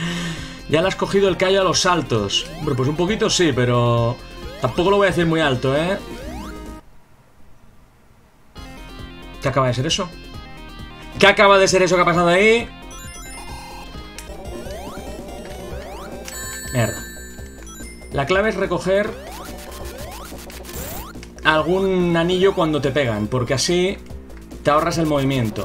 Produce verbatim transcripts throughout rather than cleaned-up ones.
Ya le has cogido el callo a los saltos. Hombre, pues un poquito sí, pero tampoco lo voy a decir muy alto, ¿eh? ¿Qué acaba de ser eso? ¿Qué acaba de ser eso que ha pasado ahí? Mierda. La clave es recoger algún anillo cuando te pegan, porque así te ahorras el movimiento.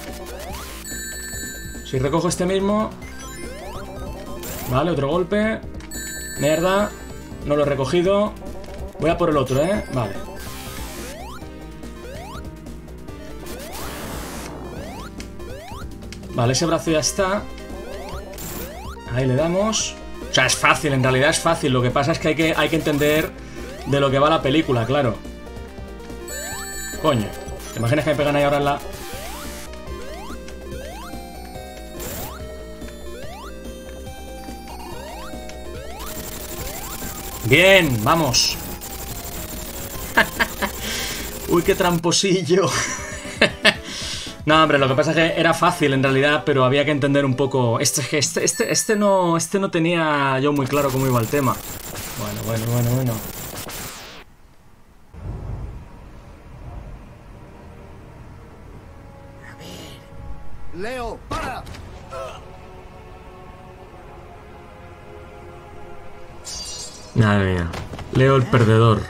Si recojo este mismo... Vale, otro golpe. Mierda. No lo he recogido. Voy a por el otro, ¿eh? Vale. Vale, ese brazo ya está. Ahí le damos. O sea, es fácil, en realidad es fácil. Lo que pasa es que hay que, hay que entender de lo que va la película, claro. Coño. ¿Te imaginas que me pegan ahí ahora en la...? Bien, vamos. Uy, qué tramposillo. No, hombre, lo que pasa es que era fácil en realidad, pero había que entender un poco. Este, este, este, este, no, este no tenía yo muy claro cómo iba el tema. Bueno, bueno, bueno, bueno. A ver. Leo, para. Madre mía. Leo el perdedor.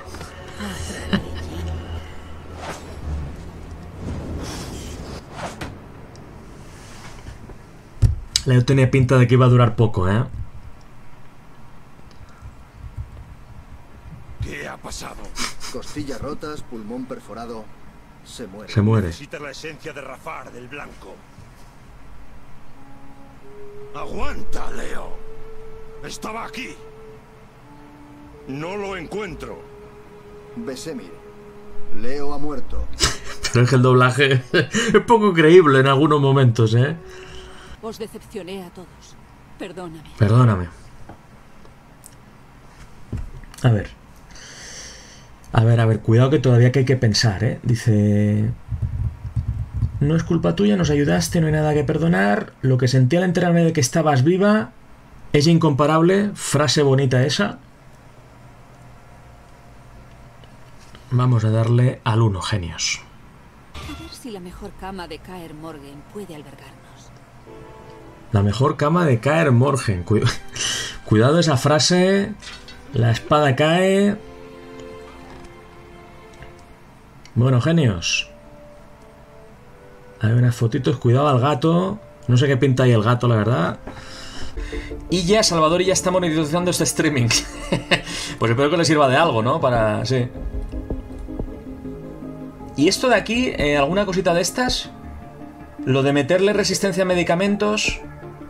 Leo tenía pinta de que iba a durar poco, ¿eh? ¿Qué ha pasado? Costillas rotas, pulmón perforado. Se muere. Se muere. Necesitas la esencia de Rafar del Blanco. ¡Aguanta, Leo! Estaba aquí. No lo encuentro. Vesemir. Leo ha muerto. Pero es que el doblaje es poco creíble en algunos momentos, ¿eh? Os decepcioné a todos. Perdóname. Perdóname. A ver. A ver, a ver, cuidado que todavía que hay que pensar, ¿eh? Dice... No es culpa tuya, nos ayudaste, no hay nada que perdonar. Lo que sentí al enterarme de que estabas viva es incomparable. Frase bonita esa. Vamos a darle al uno, genios. A ver si la mejor cama de Kaer Morhen puede albergarnos. La mejor cama de Kaer Morhen. Cu Cuidado esa frase. La espada cae. Bueno, genios. Hay unas fotitos. Cuidado al gato. No sé qué pinta ahí el gato, la verdad. Y ya, Salvador, y ya está monetizando este streaming. Pues espero que le sirva de algo, ¿no? Para... sí. Y esto de aquí, eh, alguna cosita de estas. Lo de meterle resistencia a medicamentos.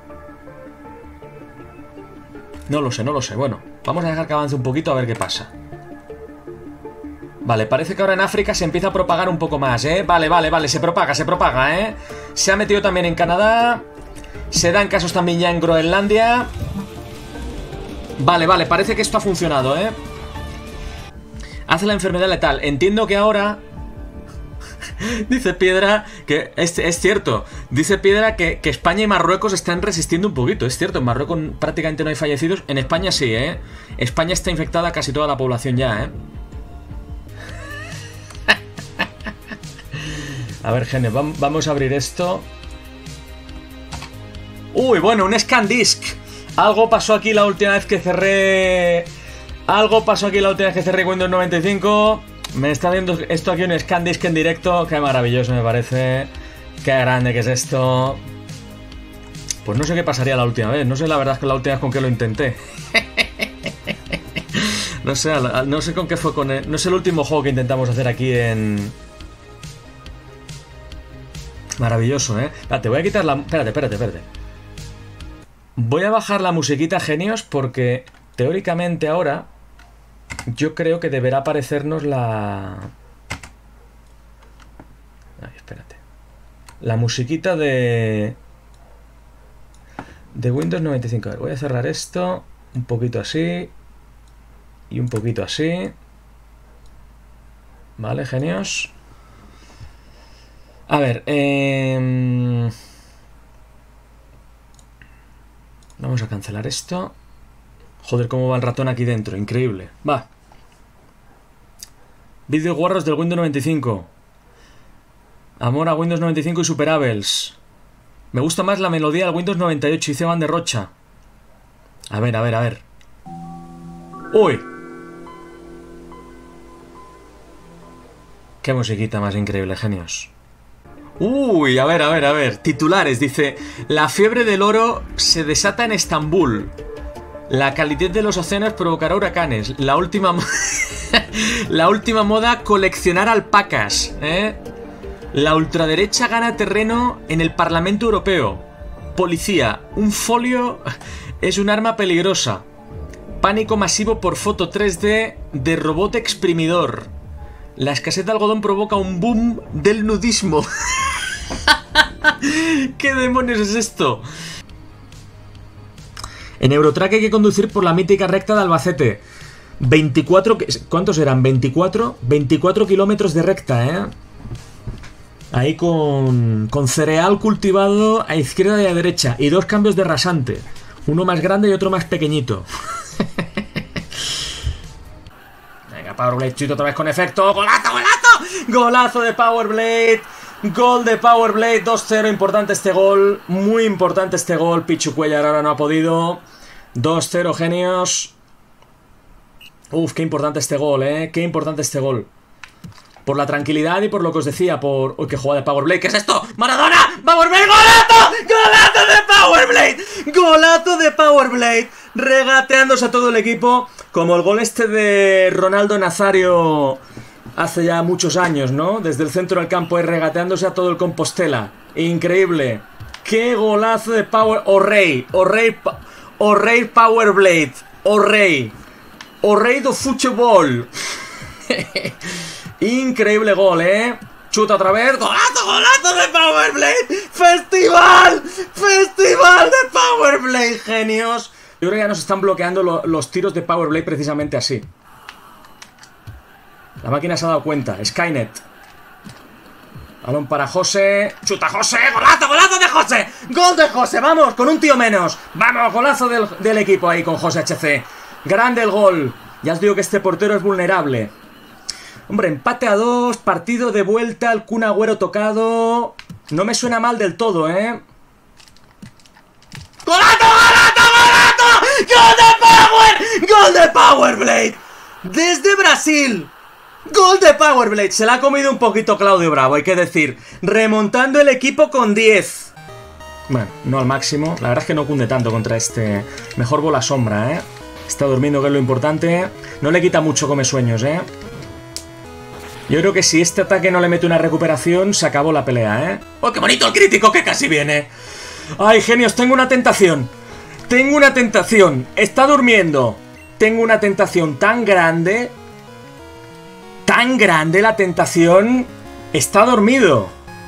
No lo sé, no lo sé. Bueno, vamos a dejar que avance un poquito a ver qué pasa. Vale, parece que ahora en África se empieza a propagar un poco más, ¿eh? Vale, vale, vale, se propaga, se propaga, ¿eh? Se ha metido también en Canadá. Se dan casos también ya en Groenlandia. Vale, vale, parece que esto ha funcionado, ¿eh? Hace la enfermedad letal. Entiendo que ahora... Dice Piedra que es, es cierto. Dice Piedra que, que España y Marruecos están resistiendo un poquito. Es cierto, en Marruecos prácticamente no hay fallecidos. En España sí, ¿eh? España está infectada casi toda la población ya, ¿eh? A ver, Gene, vamos a abrir esto. Uy, bueno, un scan disc. Algo pasó aquí la última vez que cerré... Algo pasó aquí la última vez que cerré Windows noventa y cinco. Me está viendo esto aquí un scan disc en directo. Qué maravilloso me parece. Qué grande que es esto. Pues no sé qué pasaría la última vez. No sé la verdad es que la última vez con qué lo intenté. No sé, no sé con qué fue con el, no sé el último juego que intentamos hacer aquí en... Maravilloso, ¿eh? Espérate, voy a quitar la... Espérate, espérate, espérate. Voy a bajar la musiquita, genios, porque teóricamente ahora... Yo creo que deberá aparecernos la... Ay, espérate. La musiquita de... De Windows noventa y cinco. A ver, voy a cerrar esto. Un poquito así. Y un poquito así. Vale, genios. A ver, eh... vamos Vamos a cancelar esto. Joder, cómo va el ratón aquí dentro. Increíble. Va. Vídeos guarros del Windows noventa y cinco. Amor a Windows noventa y cinco y superables. Me gusta más la melodía del Windows noventa y ocho. Dice Van de Rocha. A ver, a ver, a ver. ¡Uy! Qué musiquita más increíble, genios. Uy, a ver, a ver, a ver. Titulares, dice: la fiebre del oro se desata en Estambul. La calidez de los océanos provocará huracanes. La última... la última moda, coleccionar alpacas, ¿eh? La ultraderecha gana terreno en el Parlamento Europeo. Policía, un folio es un arma peligrosa. Pánico masivo por foto tres D de robot exprimidor. La escasez de algodón provoca un boom del nudismo. ¿Qué demonios es esto? En Eurotrack hay que conducir por la mítica recta de Albacete. veinticuatro... ¿Cuántos eran? ¿veinticuatro? veinticuatro kilómetros de recta, ¿eh? Ahí con, con cereal cultivado a izquierda y a derecha. Y dos cambios de rasante. Uno más grande y otro más pequeñito. Venga, Powerblade, chito otra vez con efecto. ¡Golazo, golazo! ¡Golazo de Powerblade! Gol de Powerblade, dos cero. Importante este gol. Muy importante este gol. Pichu Cuellar ahora no ha podido. dos cero, genios. Uf, qué importante este gol, eh. Qué importante este gol. Por la tranquilidad y por lo que os decía, por... Uy, qué jugada de Powerblade. ¿Qué es esto? ¡Maradona! ¡Powerblade! ¡Golazo! ¡Golazo de Powerblade! ¡Golazo de Powerblade! Regateándose a todo el equipo. Como el gol este de Ronaldo Nazario hace ya muchos años, ¿no? Desde el centro del campo, es regateándose a todo el Compostela. Increíble. ¡Qué golazo de Power... ¡O rey! ¡O rey! ¡O rey Powerblade! ¡O rey! ¡O rey do fútbol! Increíble gol, ¿eh? Chuta otra vez. ¡Golazo, golazo de Powerblade! ¡Festival! ¡Festival de Powerblade, genios! Yo creo que ya nos están bloqueando lo, los tiros de Powerblade precisamente así. La máquina se ha dado cuenta. Skynet. Balón para José. ¡Chuta José! ¡Golazo, golazo de José! ¡Gol de José! ¡Vamos! Con un tío menos. ¡Vamos! Golazo del, del equipo ahí con José H C. Grande el gol. Ya os digo que este portero es vulnerable. Hombre, empate a dos, partido de vuelta, el Kun Agüero tocado. No me suena mal del todo, ¿eh? ¡Golazo, golazo, golazo! ¡Gol de Power! ¡Gol de Powerblade! Desde Brasil. ¡Gol de Powerblade! Se la ha comido un poquito Claudio Bravo, hay que decir. Remontando el equipo con diez. Bueno, no al máximo. La verdad es que no cunde tanto contra este. Mejor bola sombra, ¿eh? Está durmiendo, que es lo importante. No le quita mucho come sueños, ¿eh? Yo creo que si este ataque no le mete una recuperación, se acabó la pelea, ¿eh? ¡Oh, qué bonito el crítico que casi viene! ¡Ay, genios! Tengo una tentación. Tengo una tentación. Está durmiendo. Tengo una tentación tan grande. Tan grande la tentación. Está dormido.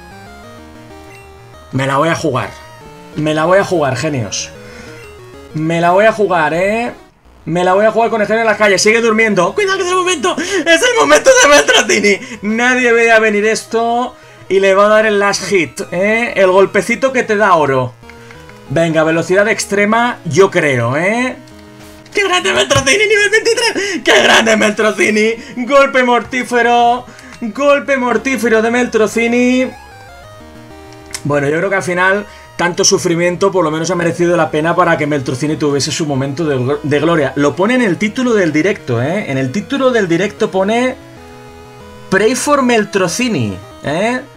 Me la voy a jugar. Me la voy a jugar, genios. Me la voy a jugar, ¿eh? Me la voy a jugar con el genio en la calle. Sigue durmiendo. Cuidado que es el momento. Es el momento de Beltratini. Nadie veía venir esto. Y le va a dar el last hit, ¿eh? El golpecito que te da oro. Venga, velocidad extrema. Yo creo, ¿eh? ¡Qué grande Beltratini! Nivel veintitrés. ¡Qué grande Beltratini! Golpe mortífero. Golpe mortífero de Beltratini. Bueno, yo creo que al final... Tanto sufrimiento por lo menos ha merecido la pena para que Beltratini tuviese su momento de, de gloria. Lo pone en el título del directo, ¿eh? En el título del directo pone... Pray for Beltratini, ¿eh?